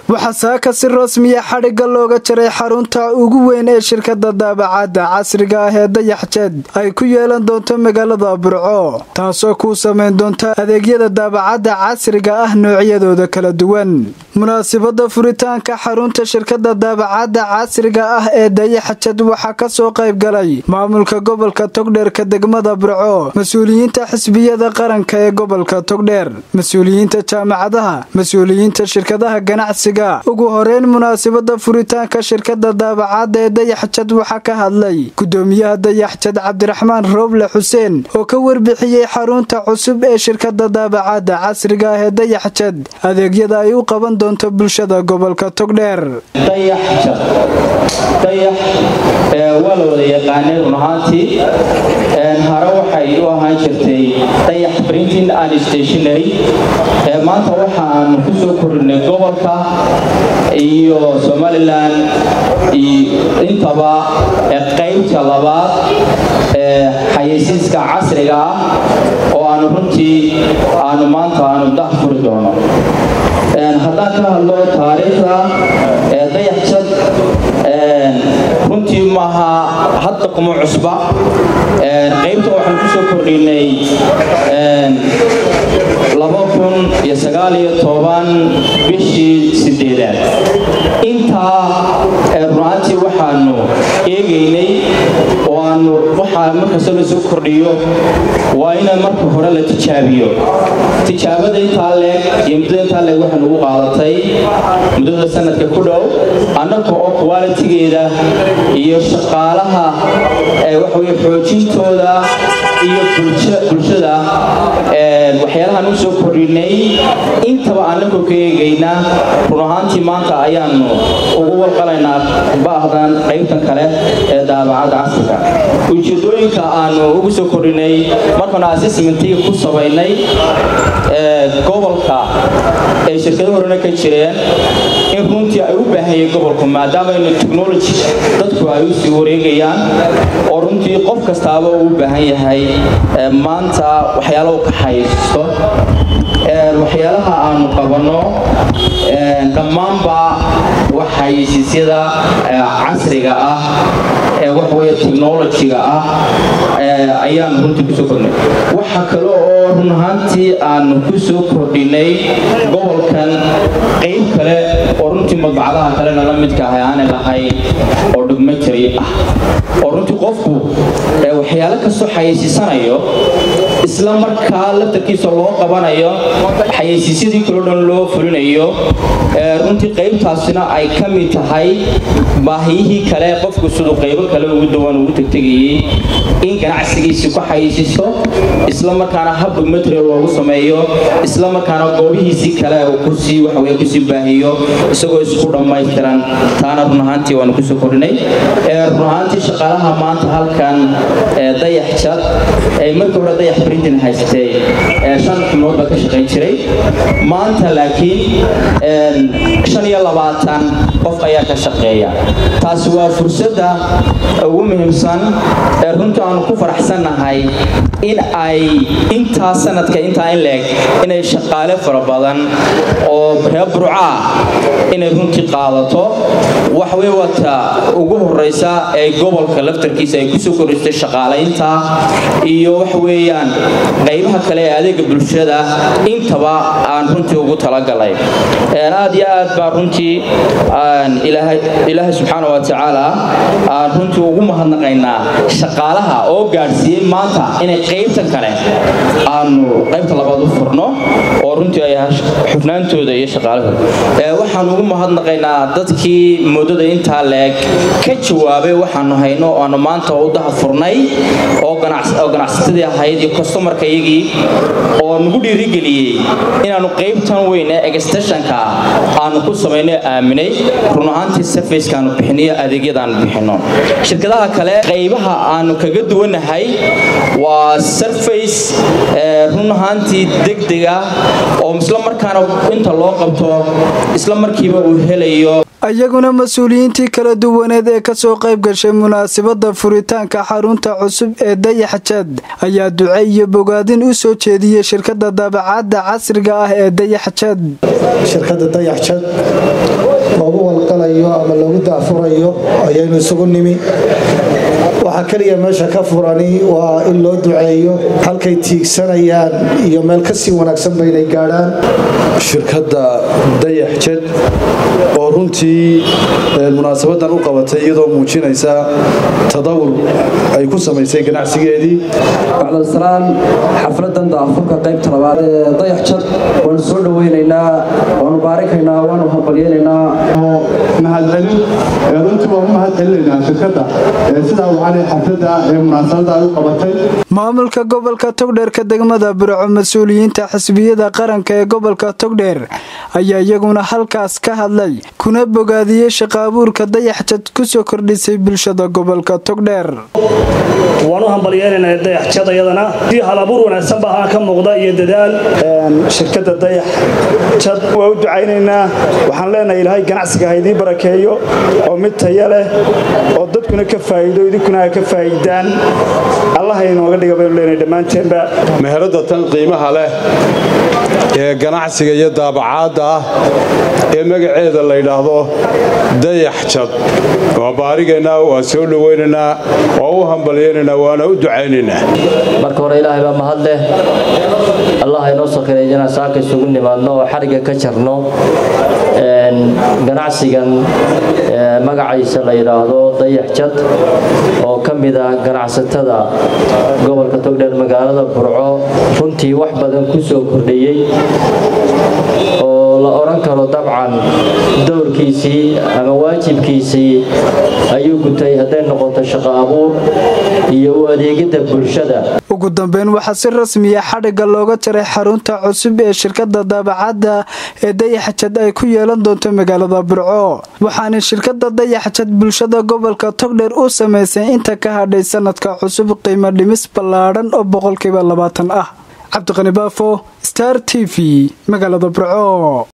waxaa saaka si rasmi ah xadhigga looga jaray xarunta ugu weyn ee shirkadda daabacadda casriga ah ee Dayax-Jet ay ku yeelan doonto magaalada Burco, taasoo ku sameyn doonta adeegyada daabacadda casriga ah noocyadooda kala duwan. munaasabada furitaanka xarunta shirkadda daabacadda casriga ah ee Dayax-Jet waxaa ka soo qayb galay maamulka gobolka Togdheer ka degmada Burco, mas'uuliyiinta xisbiyada qaranka ee gobolka Togdheer, mas'uuliyiinta jaamacadaha, mas'uuliyiinta shirkadaha ganacsiga. ugu horeyn munaasabada furitaanka shirkadda daabacadda ee Dayax-Jet waxaa ka hadlay gudoomiyaha Dayax-Jet Cabdiraxmaan Rooble Xuseen oo ka warbixiyay xarunta cusub ee shirkadda daabacadda casriga ah ee Dayax-Jet adeegyada ay u qaban doonto bulshada gobolka Togdheer. Dayax waa la wada yaqaanay runaantii hore waxay u ahaan jirtay Dayax Printing and Stationery. maanta waxaan ku soo kordhinay gobolka iyo Somaliland intaba qaybta labaad xayeysiiska casriga ah oo aan runtii maanta daahfuri doono. haddaan ka hadlo taariikhda Dayax-Jet runtii maaha hadda kuma cusba. qaybta waxaan ku soo kordhinay 2019 bishii 8. intaa runtii waxaanu eegaynay waxaa markasta la soo kordhiyo waa in marka hore la tijaabiyo. tijaabada intaa leeg iyo muddada intaa leeg waxaan ugu qaadatay muddada sanadka ku dhow annagoo oo quality-geeda iyo shaqaalaha xoojintooda iyo bulshada waxyaalahan u soo kordhinay intaba annagoo ka eegayna run ahaantii maanta ayaanu ugu walqalaynaa baahdan qaybtan kale ee daabacadda casriga. ujeedooyinka aanu ugu soo kordhinay markaan assessment-iga ku sameynay gobolka ee shirkado horena ka jireen in runtii ay u baahayeen gobolku maadaama in technology dadku ay u sii wareegayaan oo runtii qof kastaaba uu u baahan yahay maanta waxyaalo ka haysto waxyaalaha aanu qabano dhammaanba waxaysiisyada casriga ah technology-ga ah ayaan runtii ku soo kordhinay. waxa kale oo run ahaantii aanu ku soo kordhinay gobolkan qayb kale oo runtii madbacadaha kalena la midka ah aan lahayn oo documentary ah oo runtii qofku waxyaalo ka soo xayeysiisanayo isla markaa laftarkiisa loo qabanayo xayeysiisyadii kale dhan loo fulinayo. runtii qaybtaasina ay ka mid tahay baahiyihii kale qofku sidoo qaybo kale ugu dawaan ugu tagtagayay in ganacsigiisa ku xayeysiisto isla markaana hab material loogu sameeyo isla markaana goobihiisii kale uu ku sii baahiyo isagoo isku dhammaystiran. taana run ahaantii waan ku soo kordhinay. run ahaantii shaqaalaha maanta halkan Dayax-Jet markii hore Dayax Printing haystay 5 xubnood baa ka shaqayn jiray. maanta laakiin 25 qof ayaa ka shaqeeya. taasi waa fursadda ugu muhiimsan ee runtii aan ku faraxsanahay in ay inta sanadka inta in leeg inay shaqaale fara badan oo reer Burco inay runtii qaadato wax way wata ugu horeysa ee gobolka laftarkiisa ay ku soo koristay shaqaaleynta iyo wax weeyaan qaybaha kale ee adeega bulshada intaba aan runtii ugu talagalay. aad iyo aad baa runtii ilaahay subxaanahu wa ta'aala runtii ugu mahadnaqaynaa shaqaalaha oo gaarsiiyay maanta inay qaybta kale aanu qaybta labaad u furno oo runtii ay xubnaantooda iyo shaqaalahooda waxaan ugu mahadnaqaynaa dadkii muddada intaa leeg ka jawaabay waxaanu hayno oo aanu maanta u daahfurnay oo ganacsatadii ahayd iyo customer-kayagii oo nagu dhiirigeliyay inaanu qaybtan weyn ee extension-ka aanu ku sameynay aaminay run ahaantii service-kaanu bixinayo adeegyadaanu bixino. shirkadaha kale qaybaha aanu kaga duwanahay waa surface run ahaantii degdega oo isla markaana inta loo qabto isla markiiba uu helayo. ayaguna mas'uuliyiintii kala duwaneed ee ka soo qayb gashay munaasabada furitaanka xarunta cusub ee Dayax-Jet ayaa ducay iyo bogaadin u soo jeediyay shirkadda daabacadda casriga ah ee Dayax-Jet. shirkadda Dayaxjad loogu walqalayo ama loogu daafurayo ayaynu isugu nimi waxa kaliya meesha ka furani waa in loo duceeyo halkay tiigsanayaan iyo meel ka sii wanaagsan bay gaaraan shirkadda Dayaxjad oo runtii munaasabadan u qabatay iyadoo muujinaysa tadawur ay ku sameysay ganacsigeedii bacda salaam xafladan daafurka qaybta labaad ee Dayaxjad waan soo dhaweynaynaa waan baarikaynaa waan hambalyeynaa mahadcelin runtii waan mahadcelinaynaa shirkadda sida waxay xafladda munaasabada u qabatay maamulka gobolka Togdheer ka degmada Burco mas'uuliyiinta xisbiyada qaranka ee gobolka Togdheer ayaa iyaguna halkaas ka hadlay kuna bogaadiyay shaqo abuurka Dayaxjad ku soo kordhisay bulshada gobolka Togdheer waanu hambalyeynaa Dayaxjad iyadana si hal abuur wanaagsan baa ka muuqda iyo dadaal shirkadda Dayaxjad waa u ducaynaynaa waxaan leenahay Ilaahay ganacsiga haydii barakeeyo oo mid tayo leh oo dadkuna ka faa'iido idinkuna ka faa'iidaan Allah inooga dhigo baynu leenahay dhamaanteedba meherada tan qiimaha leh ee ganacsiga iyo daabacaadda ee magaceeda la yiraahdo Dayaxjad waa baarigeena waa soo dhaweynaa oo u hambalyeynaa waana u ducaynaynaa marka hore Ilaahay baa mahad leh Allah inoo saqireeyana saaka isugu nimaadno oo xariga ka jarno ganacsigan magaciisa la yiraahdo Dayaxjad oo kamid ah ganacsatada gobolka Togdheer magaalada Burco runtii wax badan ku soo kordhiyay oo la oran karo dabcan doorkiisii ama waajibkiisii ayuu gutay haday noqoto shaqo abuur iyo adeegida bulshada ugu dambeyn waxa si rasmi ah xariga looga jaray xarunta cusub ee shirkadda daabacadda ee Dayaxjad ay ku yeelan doonto magaalada Burco waxaana shirkadda Dayaxjad bulshada gobolka Togdheer u sameysay inta ka hadhay sanadka cusub qiimo dhimis ballaaran oo 20% ah Cabdiqani Baafo Star TV magaalada Burco